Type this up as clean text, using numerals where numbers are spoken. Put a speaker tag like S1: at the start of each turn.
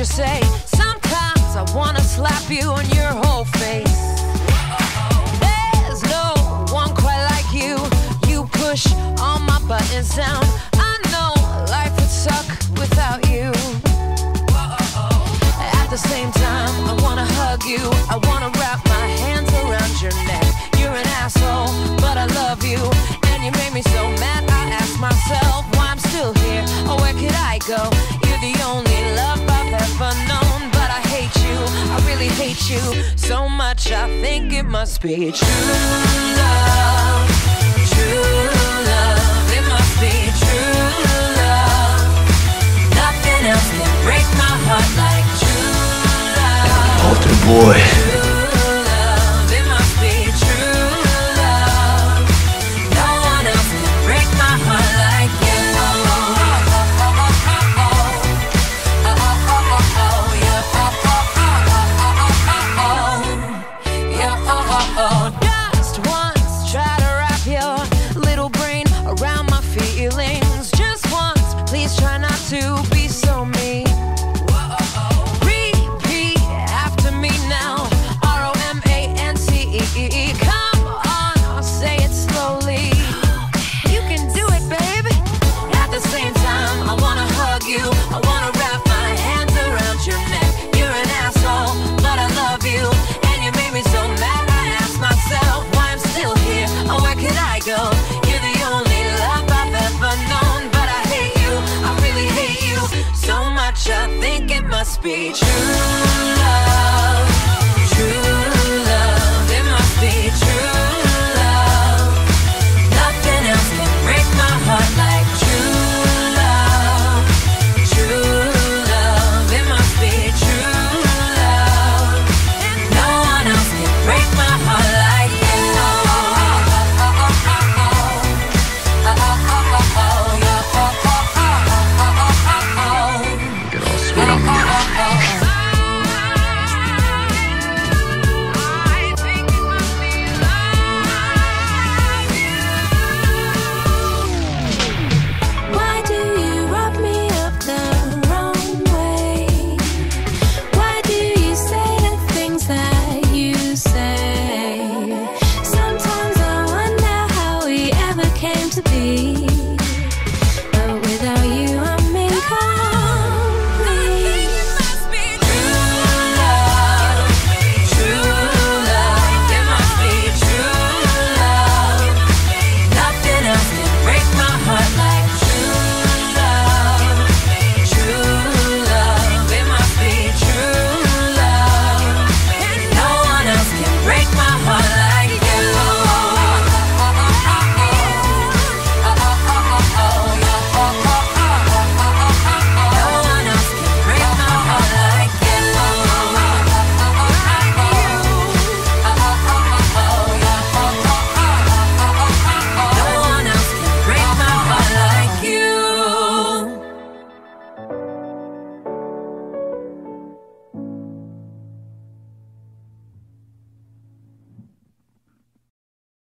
S1: you say? Sometimes I wanna slap you on your whole face. There's no one quite like you. You push all my buttons down. I know life would suck without you. At the same time, I wanna hug you. I wanna wrap my hands around your neck. You're an asshole, but I love you. And you made me so mad, I ask myself why I'm still here, or where could I go? You're the only love I've ever known, but I hate you, I really hate you so much, I think it must be true love. True love, it must be true love. Nothing else can break my heart like true love.
S2: Altar boy.
S1: Just once, try to wrap your little brain around my feelings. Just once, please try not to be so mean. Repeat after me now. ROMANCE. Come on, I'll say it slowly. You can do it, baby. At the same time, I wanna hug you. I wanna wrap my hands around your neck. You're an asshole, but I love you. And you made me so mad, I ask myself why I'm still here, or where could I go? You're the only love I've ever known, but I hate you, I really hate you so much, I think it must be true.